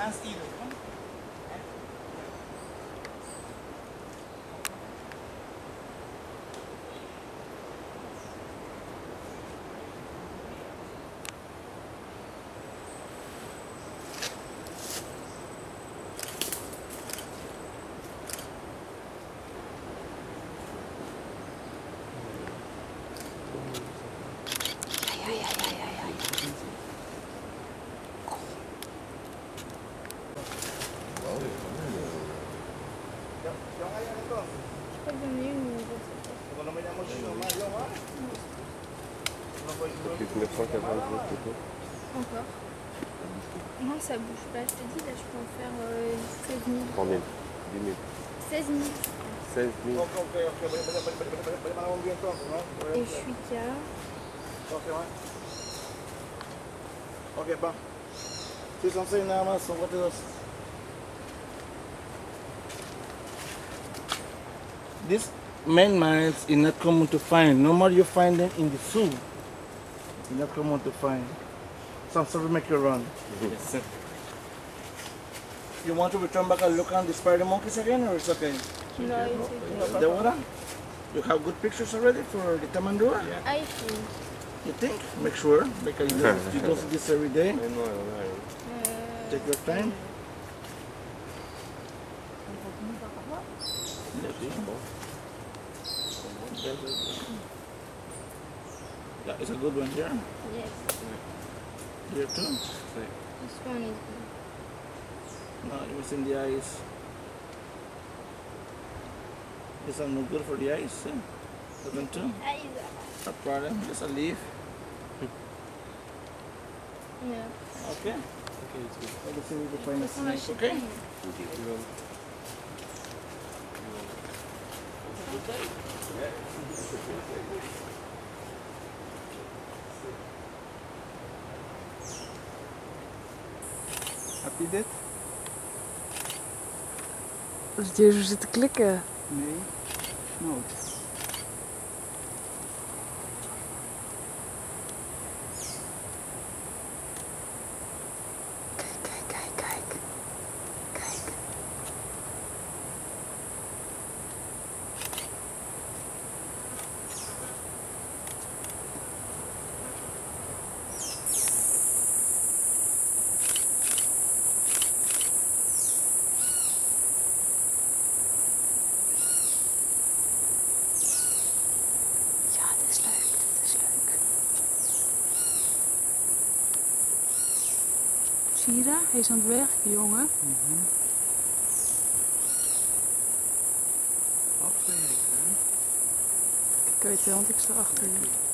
aansturen. Depuis 1949 plutôt. Encore. Non, ça bouge pas. Je te dis, là, je peux en faire 16 000. 3 000, 10 000. 16 000. 16 000. Et je suis qu'à... Ok, bon. C'est censé une arme, son côté aussi. This main mines is not common to find. Normally you find them in the zoo. It's not common to find. Some sort of make you run. Yes. You want to return back and look on the spider monkeys again, or it's okay? No, it's okay. The water? You have good pictures already for the Tamandua? Yeah. I think. You think? Make sure, because you go to this every day. I know. Take your time. Yeah, it's a good one here. Yes. Here too? This one is good. No, it was in the eyes. This one no good for the eyes. That one too? No problem, just a leaf. Yeah. Okay? Okay, it's good. Let's see if we find a Ça va snake, chez okay? Happy dit? Dus die zo zitten klikken. Nee. No. Kijk. Ja, dit is leuk. Zie je daar? Hij is aan het werken, jongen. Afgekeken. Kijk uit, want ik sta achter je.